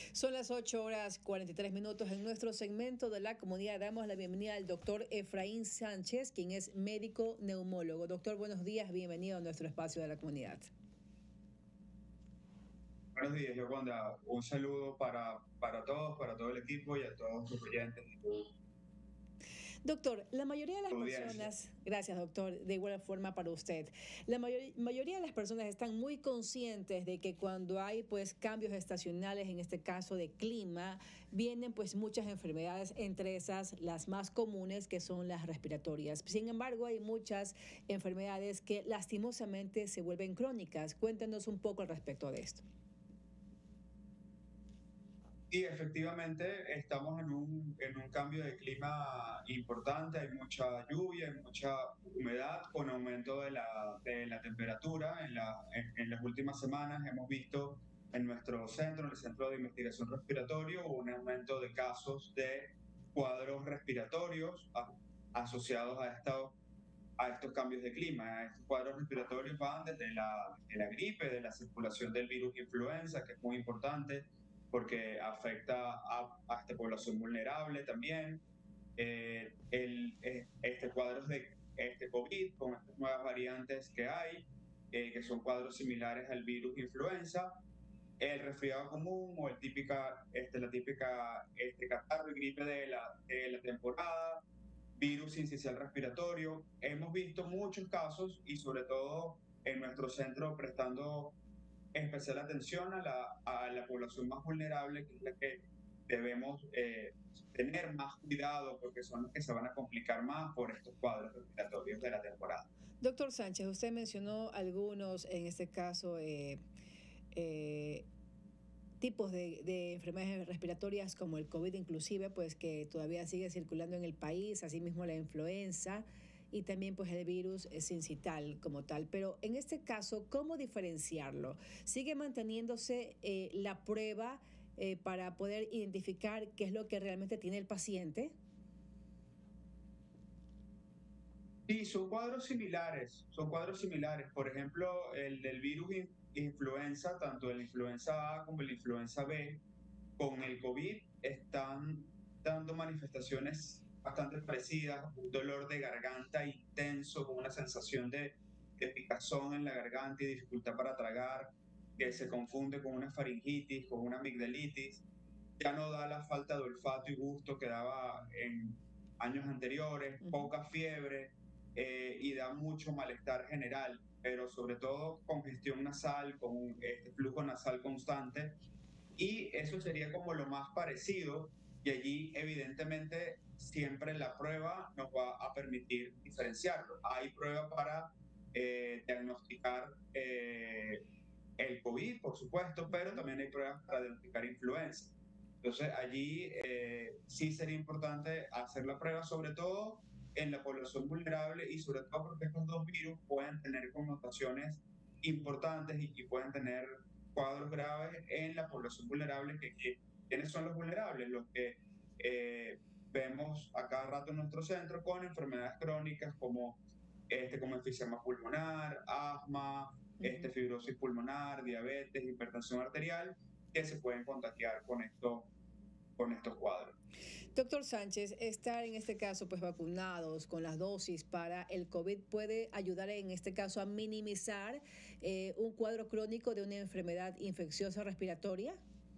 Son las 8:43 en nuestro segmento de la comunidad. Damos la bienvenida al doctor Efraín Sánchez, quien es médico neumólogo. Doctor, buenos días, bienvenido a nuestro espacio de la comunidad. Buenos días, Yoconda. Un saludo para todos, para todo el equipo y a todos los oyentes y tu Doctor, la mayoría de las audiencia. personas, gracias doctor, de igual forma para usted, la mayoría de las personas están muy conscientes de que cuando hay pues cambios estacionales, en este caso de clima, vienen pues muchas enfermedades, entre esas las más comunes que son las respiratorias. Sin embargo, hay muchas enfermedades que lastimosamente se vuelven crónicas. Cuéntenos un poco al respecto de esto. Y efectivamente estamos en un cambio de clima importante, hay mucha lluvia, hay mucha humedad con aumento de la temperatura. En las últimas semanas hemos visto en nuestro centro, en el Centro de Investigación Respiratorio, un aumento de casos de cuadros respiratorios asociados a estos cambios de clima. Estos cuadros respiratorios van desde la gripe, de la circulación del virus influenza, que es muy importante porque afecta a esta población vulnerable también. Cuadros de COVID con estas nuevas variantes que hay, que son cuadros similares al virus influenza, el resfriado común o la típica catarro y gripe de la temporada, virus sincicial respiratorio. Hemos visto muchos casos y sobre todo en nuestro centro prestando especial atención a la población más vulnerable, que es la que debemos tener más cuidado porque son los que se van a complicar más por estos cuadros respiratorios de la temporada. Doctor Sánchez, usted mencionó algunos, en este caso, eh, tipos de enfermedades respiratorias como el COVID inclusive, pues que todavía sigue circulando en el país, asimismo la influenza y también pues el virus sincital como tal. Pero en este caso, ¿cómo diferenciarlo? ¿Sigue manteniéndose la prueba para poder identificar qué es lo que realmente tiene el paciente? Sí, son cuadros similares. Por ejemplo, el del virus influenza, tanto el influenza A como el influenza B, con el COVID están dando manifestaciones bastante parecidas, un dolor de garganta intenso, con una sensación de picazón en la garganta y dificultad para tragar, que se confunde con una faringitis, con una amigdalitis. Ya no da la falta de olfato y gusto que daba en años anteriores, Ujú. poca fiebre, y da mucho malestar general, pero sobre todo congestión nasal, con este flujo nasal constante, y eso sería como lo más parecido, y allí evidentemente siempre la prueba nos va a permitir diferenciarlo. Hay prueba para diagnosticar el COVID, por supuesto, pero Ujú. también hay pruebas para diagnosticar influenza. Entonces allí sí sería importante hacer la prueba, sobre todo en la población vulnerable y sobre todo porque estos dos virus pueden tener connotaciones importantes y pueden tener cuadros graves en la población vulnerable. ¿Quiénes son los vulnerables? Los que vemos a cada rato en nuestro centro con enfermedades crónicas como enfisema pulmonar, asma, Ujú. fibrosis pulmonar, diabetes, hipertensión arterial, que se pueden contagiar con estos cuadros. Doctor Sánchez, estar en este caso pues vacunados con las dosis para el COVID puede ayudar en este caso a minimizar un cuadro crónico de una enfermedad infecciosa respiratoria.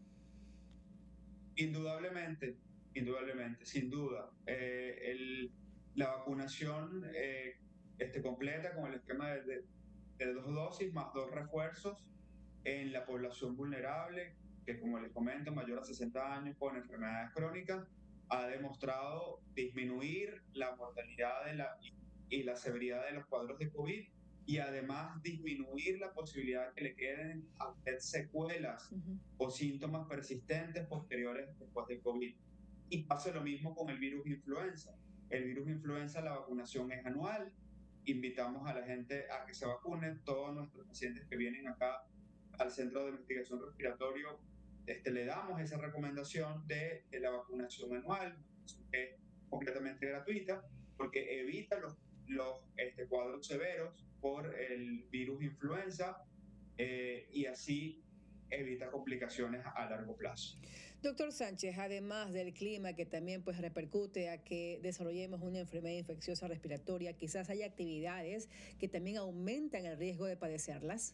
Indudablemente, indudablemente, sin duda. La vacunación completa con el esquema de dos dosis más dos refuerzos en la población vulnerable, que como les comento, mayor a 60 años con enfermedades crónicas, ha demostrado disminuir la mortalidad y la severidad de los cuadros de COVID, y además disminuir la posibilidad de que le queden a usted secuelas Ujú. o síntomas persistentes posteriores después del COVID. Y pasa lo mismo con el virus influenza. El virus influenza, la vacunación es anual. Invitamos a la gente a que se vacune. Todos nuestros pacientes que vienen acá al Centro de Investigación Respiratorio, le damos esa recomendación de la vacunación anual, que es completamente gratuita, porque evita los cuadros severos por el virus influenza, y así evita complicaciones a largo plazo. Doctor Sánchez, además del clima que también pues repercute a que desarrollemos una enfermedad infecciosa respiratoria, quizás hay actividades que también aumentan el riesgo de padecerlas.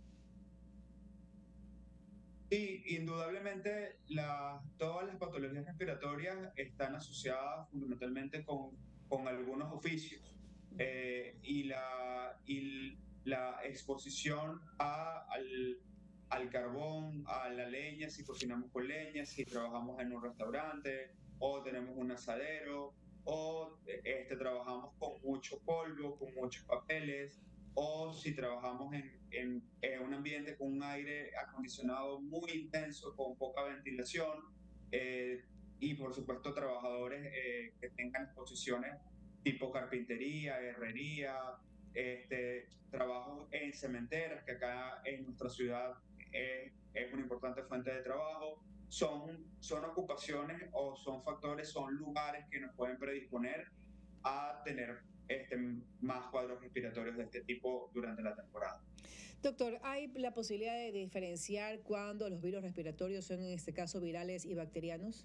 Sí, indudablemente todas las patologías respiratorias están asociadas fundamentalmente con algunos oficios y la exposición al carbón, a la leña, si cocinamos con leña, si trabajamos en un restaurante o tenemos un asadero o trabajamos con mucho polvo, con muchos papeles o si trabajamos en un ambiente con un aire acondicionado muy intenso, con poca ventilación, eh, y por supuesto trabajadores que tengan exposiciones tipo carpintería, herrería, trabajos en cementeras, que acá en nuestra ciudad es una importante fuente de trabajo. Son ocupaciones o son factores, son lugares que nos pueden predisponer a tener más cuadros respiratorios de este tipo durante la temporada. Doctor, ¿hay la posibilidad de diferenciar cuándo los virus respiratorios son en este caso virales y bacterianos?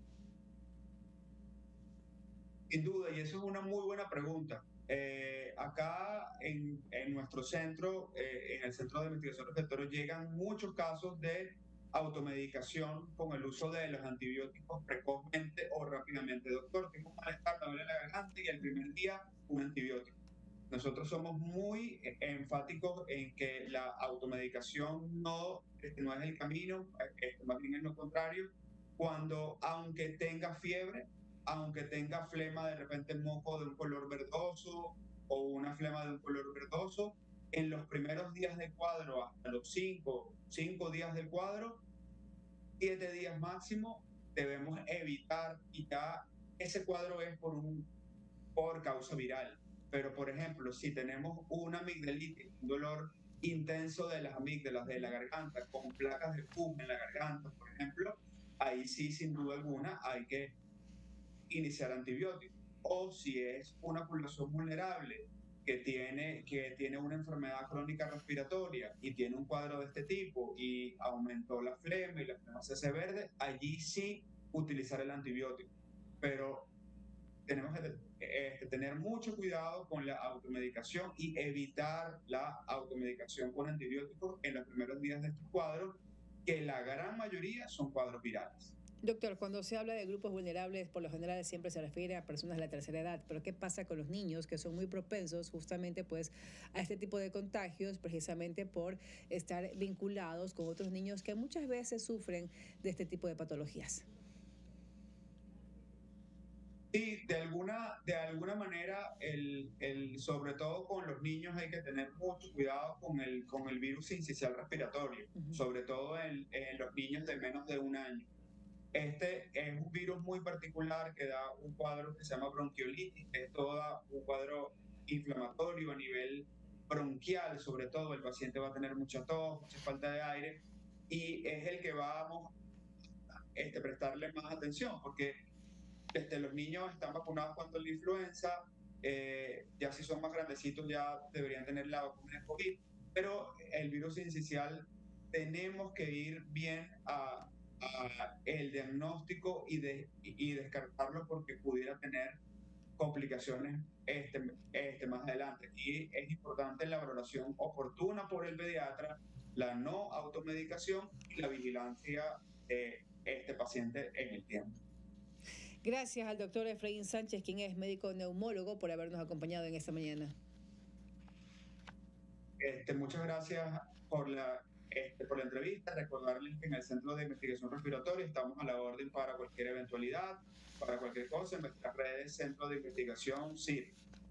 Sin duda, y eso es una muy buena pregunta. Acá en nuestro centro, en el Centro de Investigación Respiratoria, llegan muchos casos de automedicación con el uso de los antibióticos precozmente o rápidamente. Doctor, tengo un malestar, me duele la garganta y el primer día un antibiótico. Nosotros somos muy enfáticos en que la automedicación no es el camino, más bien es lo contrario. Cuando, aunque tenga fiebre, aunque tenga flema, de repente moco de un color verdoso o una flema de un color verdoso, en los primeros días del cuadro, hasta los cinco días del cuadro, 7 días máximo, debemos evitar, y ya ese cuadro es por causa viral. Pero, por ejemplo, si tenemos una amigdalitis, un dolor intenso de las amígdalas, de la garganta, con placas de pus en la garganta, por ejemplo, ahí sí, sin duda alguna, hay que iniciar antibióticos. O si es una población vulnerable que tiene una enfermedad crónica respiratoria y tiene un cuadro de este tipo y aumentó la flema y la flema se hace verde, allí sí utilizar el antibiótico. Pero tenemos que tener mucho cuidado con la automedicación y evitar la automedicación con antibióticos en los primeros días de estos cuadros, que la gran mayoría son cuadros virales. Doctor, cuando se habla de grupos vulnerables, por lo general siempre se refiere a personas de la tercera edad, pero ¿qué pasa con los niños que son muy propensos justamente pues a este tipo de contagios, precisamente por estar vinculados con otros niños que muchas veces sufren de este tipo de patologías? Sí, de alguna manera, sobre todo con los niños hay que tener mucho cuidado con el virus sincicial respiratorio, sobre todo en los niños de menos de un año. Este es un virus muy particular que da un cuadro que se llama bronquiolitis, que es todo un cuadro inflamatorio a nivel bronquial, sobre todo el paciente va a tener mucha tos, mucha falta de aire, y es el que vamos a prestarle más atención, porque los niños están vacunados contra la influenza, ya si son más grandecitos ya deberían tener la vacuna de COVID, pero el virus sincicial tenemos que ir bien a el diagnóstico y descartarlo porque pudiera tener complicaciones más adelante. Y es importante la valoración oportuna por el pediatra, la no automedicación y la vigilancia de este paciente en el tiempo. Gracias al doctor Efraín Sánchez, quien es médico neumólogo, por habernos acompañado en esta mañana. Muchas gracias por la entrevista. Recordarles que en el Centro de Investigación Respiratoria estamos a la orden para cualquier eventualidad, para cualquier cosa. En nuestras redes, Centro de Investigación CIR.